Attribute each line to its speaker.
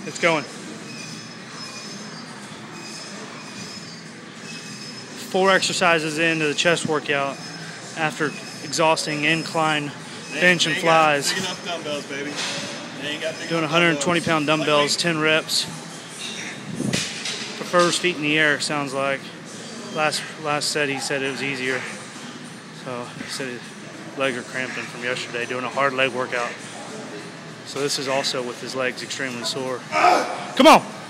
Speaker 1: It's going. 4 exercises into the chest workout after exhausting incline bench and flies.
Speaker 2: Big enough dumbbells, baby.
Speaker 1: Doing 120-pound dumbbells, 10 reps. Prefers feet in the air, sounds like. Last set he said it was easier. So he said his legs are cramping from yesterday doing a hard leg workout. So this is also with his legs extremely sore. Come on!